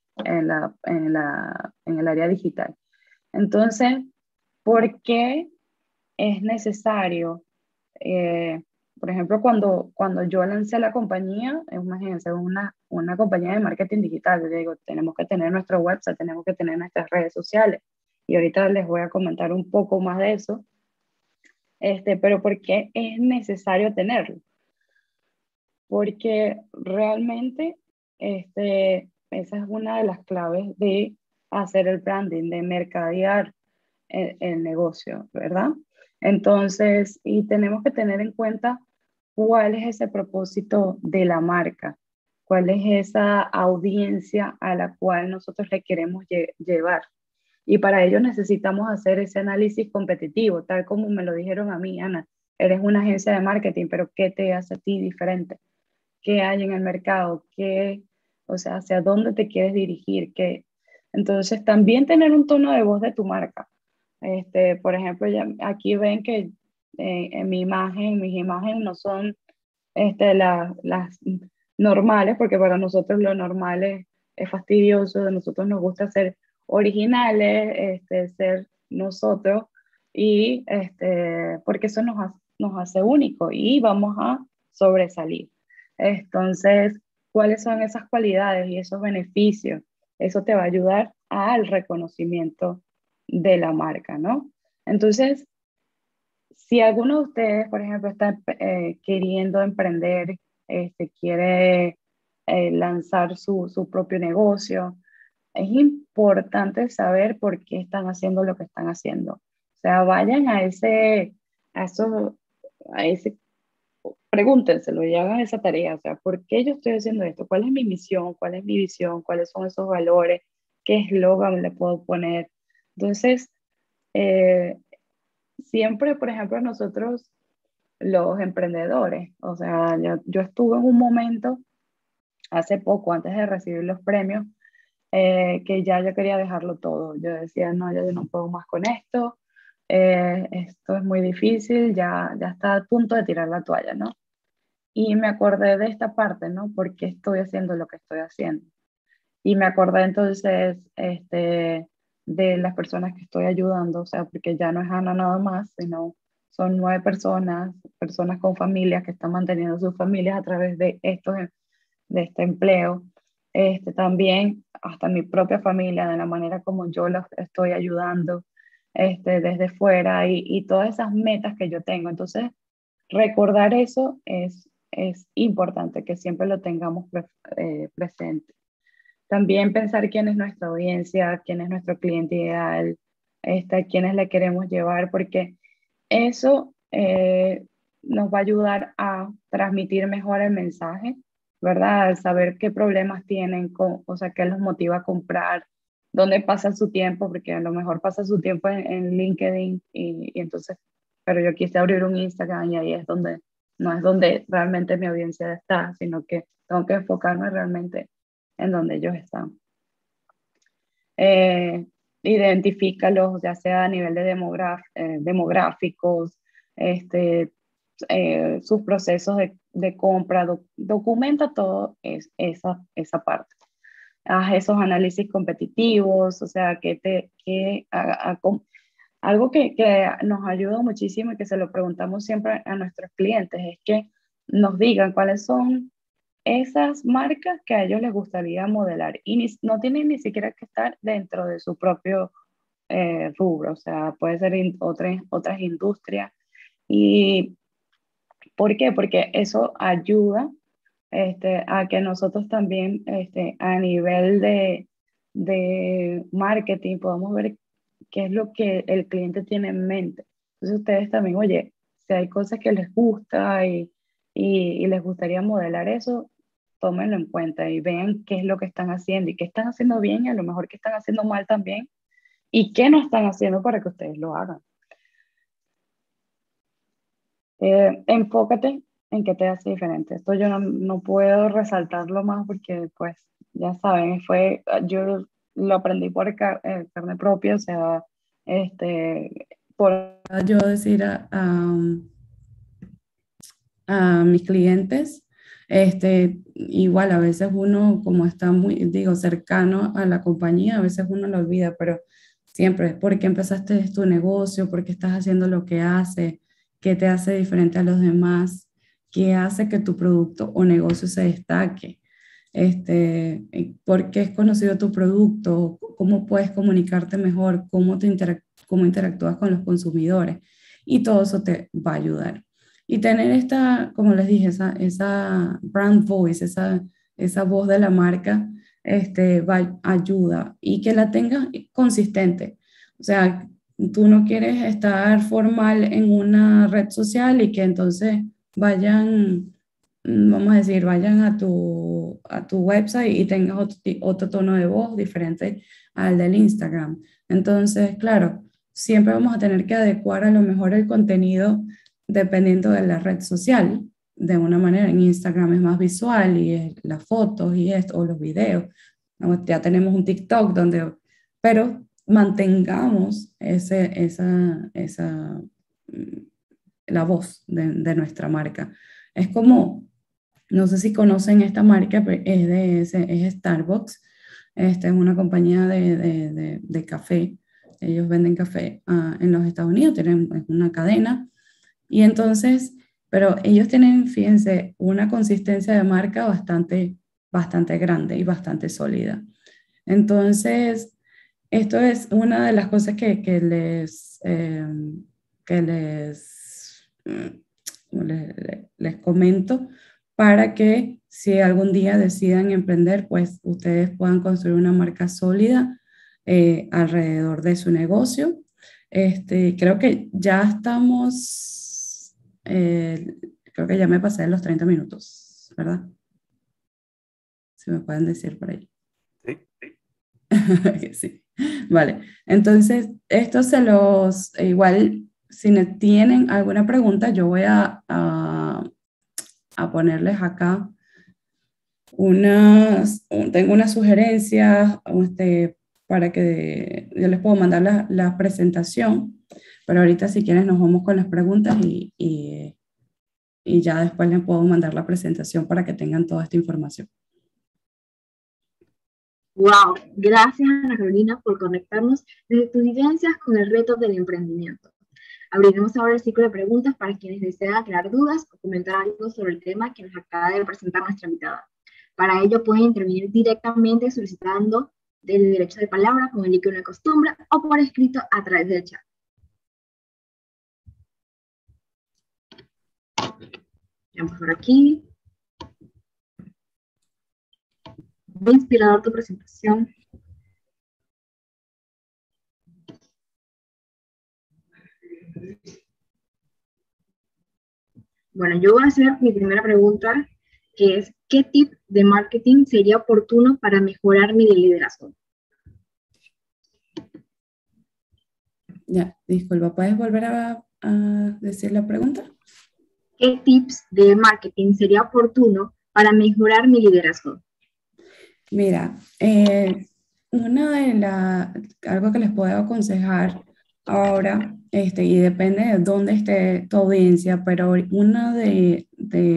en el área digital. Entonces, ¿por qué es necesario? eh, por ejemplo, cuando yo lancé la compañía, imagínense, una compañía de marketing digital, yo digo, tenemos que tener nuestro website, tenemos que tener nuestras redes sociales. Y ahorita les voy a comentar un poco más de eso. Pero ¿por qué es necesario tenerlo? Porque realmente esa es una de las claves de hacer el branding, de mercadear el negocio, ¿verdad? Entonces, y tenemos que tener en cuenta cuál es ese propósito de la marca, cuál es esa audiencia a la cual nosotros le queremos llevar. Y para ello necesitamos hacer ese análisis competitivo, tal como me lo dijeron a mí, Ana. Eres una agencia de marketing, pero ¿qué te hace a ti diferente? ¿Qué hay en el mercado? O sea, hacia dónde te quieres dirigir? Entonces, también tener un tono de voz de tu marca. Por ejemplo, aquí ven que en mis imágenes no son las normales, porque para nosotros lo normal es fastidioso. De nosotros nos gusta ser originales, ser nosotros, y porque eso nos hace únicos y vamos a sobresalir. Entonces, ¿cuáles son esas cualidades y esos beneficios? Eso te va a ayudar al reconocimiento de la marca, ¿no? Entonces, si alguno de ustedes, por ejemplo, está queriendo emprender, quiere lanzar su propio negocio, es importante saber por qué están haciendo lo que están haciendo. O sea, vayan a ese pregúntenselo y hagan esa tarea, o sea, ¿por qué yo estoy haciendo esto? ¿Cuál es mi misión? ¿Cuál es mi visión? ¿Cuáles son esos valores? ¿Qué eslogan le puedo poner? Entonces, eh, siempre, por ejemplo, nosotros, los emprendedores, o sea, yo estuve en un momento, hace poco, antes de recibir los premios, que ya yo quería dejarlo todo. Yo decía, no, ya yo no puedo más con esto, esto es muy difícil, ya está a punto de tirar la toalla, ¿no? Y me acordé de esta parte, ¿no? ¿Por qué estoy haciendo lo que estoy haciendo? Y me acordé entonces de las personas que estoy ayudando, o sea, porque ya no es Ana nada más, sino son 9 personas, personas con familias que están manteniendo sus familias a través de este empleo. También hasta mi propia familia, de la manera como yo los estoy ayudando desde fuera y todas esas metas que yo tengo. Entonces, recordar eso es importante, que siempre lo tengamos presente. También pensar quién es nuestra audiencia, quién es nuestro cliente ideal, a quiénes le queremos llevar, porque eso nos va a ayudar a transmitir mejor el mensaje, ¿verdad? Al saber qué problemas tienen, o sea, qué los motiva a comprar, dónde pasan su tiempo, porque a lo mejor pasa su tiempo en LinkedIn y entonces, pero yo quise abrir un Instagram y ahí es donde, no es donde realmente mi audiencia está, sino que tengo que enfocarme realmente en donde ellos están. Identifícalos, ya sea a nivel de demográficos, sus procesos de compra, documenta todo esa parte. Haz esos análisis competitivos, o sea, algo que nos ayuda muchísimo y que se lo preguntamos siempre a nuestros clientes es que nos digan cuáles son esas marcas que a ellos les gustaría modelar y no tienen ni siquiera que estar dentro de su propio rubro, o sea, puede ser otras industrias. ¿Y por qué? Porque eso ayuda a que nosotros también a nivel de marketing podamos ver qué es lo que el cliente tiene en mente. Entonces ustedes también, oye, si hay cosas que les gusta y les gustaría modelar eso, tómenlo en cuenta y vean qué es lo que están haciendo y qué están haciendo bien y a lo mejor qué están haciendo mal también y qué no están haciendo para que ustedes lo hagan. Enfócate en qué te hace diferente. Esto yo no puedo resaltarlo más porque, pues, ya saben, yo lo aprendí por carne propia, o sea, por yo decir a mis clientes, igual a veces uno, como está muy, digo, cercano a la compañía, a veces uno lo olvida, pero siempre, ¿por qué empezaste tu negocio? ¿Por qué estás haciendo lo que haces? ¿Qué te hace diferente a los demás? ¿Qué hace que tu producto o negocio se destaque? ¿Por qué es conocido tu producto? ¿Cómo puedes comunicarte mejor? ¿Cómo interactúas con los consumidores? Y todo eso te va a ayudar. Y tener como les dije, esa brand voice, esa voz de la marca, ayuda y que la tengas consistente. O sea, tú no quieres estar formal en una red social y que entonces vamos a decir, vayan a tu website y tengas otro tono de voz diferente al del Instagram. Entonces, claro, siempre vamos a tener que adecuar a lo mejor el contenido dependiendo de la red social. De una manera, en Instagram es más visual y es las fotos y esto, o los videos. Ya tenemos un TikTok pero mantengamos la voz de nuestra marca. Es como, no sé si conocen esta marca, pero es Starbucks. Es una compañía de café. Ellos venden café en los Estados Unidos, tienen una cadena. Y entonces, pero ellos tienen, fíjense, una consistencia de marca bastante grande y bastante sólida. Entonces, esto es una de las cosas que les comento para que si algún día decidan emprender, pues ustedes puedan construir una marca sólida alrededor de su negocio. Creo que ya estamos creo que ya me pasé de los 30 minutos, ¿verdad? Si me pueden decir por ahí. Sí. Sí. Vale, entonces esto se los, igual, si tienen alguna pregunta, yo voy a ponerles acá tengo unas sugerencias para que yo les puedo mandar la presentación, pero ahorita si quieren nos vamos con las preguntas y ya después les puedo mandar la presentación para que tengan toda esta información. Wow, gracias Ana Carolina por conectarnos desde tus vivencias con el reto del emprendimiento. Abriremos ahora el ciclo de preguntas para quienes desean aclarar dudas o comentar algo sobre el tema que nos acaba de presentar nuestra invitada. Para ello pueden intervenir directamente solicitando el derecho de palabra con el icono de costumbre o por escrito a través del chat. Vamos por aquí. Muy inspirador tu presentación. Bueno, yo voy a hacer mi primera pregunta, que es, ¿qué tip de marketing sería oportuno para mejorar mi liderazgo? Ya, disculpa, ¿puedes volver a decir la pregunta? ¿Qué tips de marketing sería oportuno para mejorar mi liderazgo? Mira, algo que les puedo aconsejar ahora, y depende de dónde esté tu audiencia, pero una de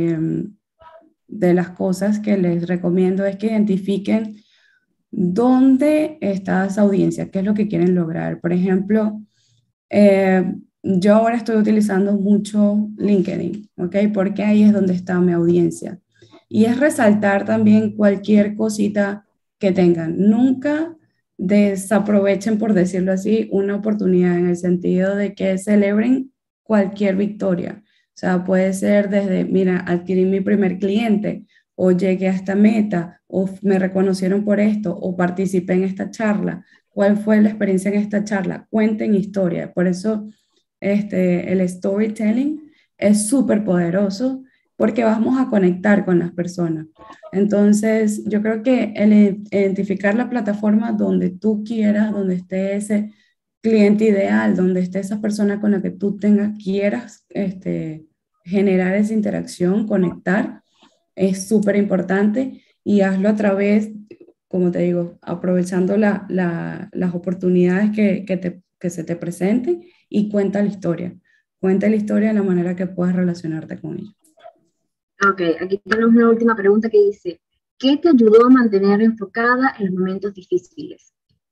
las cosas que les recomiendo es que identifiquen dónde está esa audiencia, qué es lo que quieren lograr. Por ejemplo, yo ahora estoy utilizando mucho LinkedIn, ¿ok? Porque ahí es donde está mi audiencia. Y es resaltar también cualquier cosita que tengan. Nunca desaprovechen, por decirlo así, una oportunidad en el sentido de que celebren cualquier victoria. O sea, puede ser desde, mira, adquirí mi primer cliente, o llegué a esta meta, o me reconocieron por esto, o participé en esta charla. ¿Cuál fue la experiencia en esta charla? Cuenten historia. Por eso el storytelling es súper poderoso, porque vamos a conectar con las personas. Entonces, yo creo que el identificar la plataforma donde tú quieras, donde esté ese cliente ideal, donde esté esa persona con la que tú quieras generar esa interacción, conectar, es súper importante, y hazlo a través, como te digo, aprovechando las oportunidades que se te presenten, y cuenta la historia. Cuenta la historia de la manera que puedas relacionarte con ella. Ok, aquí tenemos una última pregunta que dice, ¿qué te ayudó a mantener enfocada en los momentos difíciles?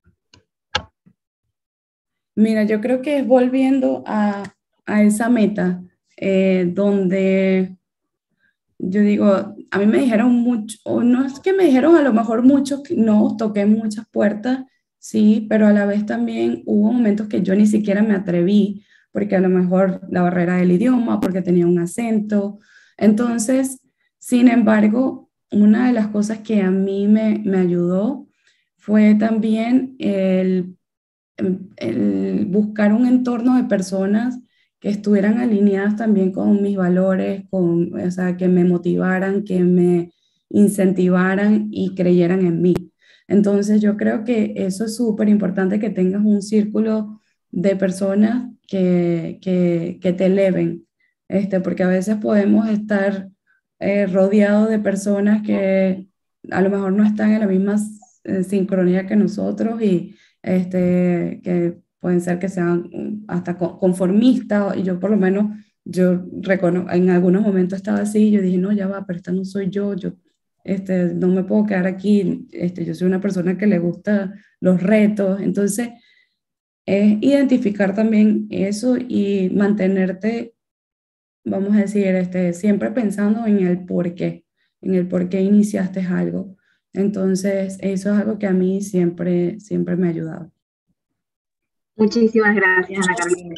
Mira, yo creo que es volviendo a esa meta, donde yo digo, a mí me dijeron mucho, o no es que me dijeron a lo mejor mucho, no, toqué muchas puertas, sí, pero a la vez también hubo momentos que yo ni siquiera me atreví, porque a lo mejor la barrera del idioma, porque tenía un acento. Entonces, sin embargo, una de las cosas que a mí me ayudó fue también el buscar un entorno de personas que estuvieran alineadas también con mis valores, o sea, que me motivaran, que me incentivaran y creyeran en mí. Entonces yo creo que eso es súper importante, que tengas un círculo de personas que te eleven, porque a veces podemos estar rodeados de personas que a lo mejor no están en la misma sincronía que nosotros, y que pueden ser que sean hasta conformistas, y yo por lo menos, en algunos momentos estaba así, y yo dije, no, ya va, pero esta no soy yo, no me puedo quedar aquí, yo soy una persona que le gusta los retos. Entonces, es identificar también eso y mantenerte, vamos a decir, siempre pensando en el por qué iniciaste algo. Entonces, eso es algo que a mí siempre me ha ayudado. Muchísimas gracias, Ana Carolina.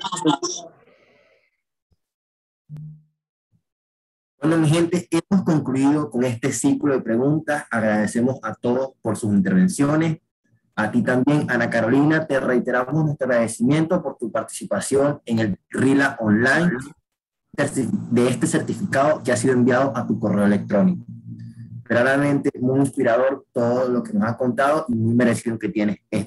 Bueno, mi gente, hemos concluido con este ciclo de preguntas. Agradecemos a todos por sus intervenciones. A ti también, Ana Carolina, te reiteramos nuestro agradecimiento por tu participación en el RILA Online. de este certificado que ha sido enviado a tu correo electrónico. Realmente muy inspirador todo lo que nos has contado y muy merecido que tienes